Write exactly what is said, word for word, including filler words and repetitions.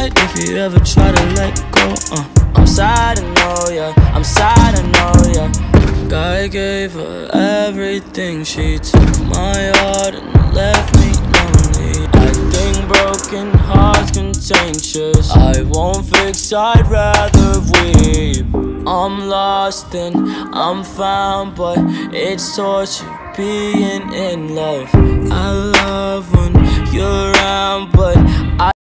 right if you ever try to let go. uh. I'm sad, I know, yeah, I'm sad, I know, yeah. God gave her everything, she took my heart and left me lonely. I think broken hearts contagious, I won't fix, I'd rather weep. I'm lost and I'm found, but it's torture being in love. I love when you're around, but